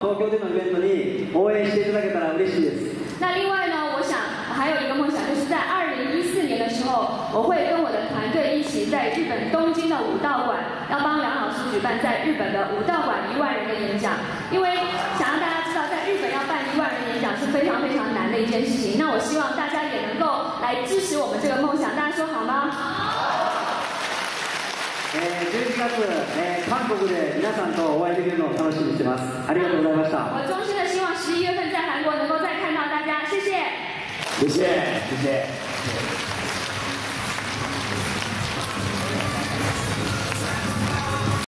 東京でのイベントに応援していただけたら嬉しいです。 那另外呢，我想还有一个梦想，就是在2014年的时候，我会跟我的团队一起在日本东京的武道馆，要帮梁老师举办在日本的武道馆1万人的演讲。因为想让大家知道，在日本要办1万人演讲是非常非常难的一件事情。那我希望大家也能够来支持我们这个梦想，大家说好吗？ 11月、韓国で皆さんとお会いできるのを楽しみにしてます。ありがとうございました。 我衷心的希望11月在韩国能够再看到大家，谢谢。 谢谢，谢谢。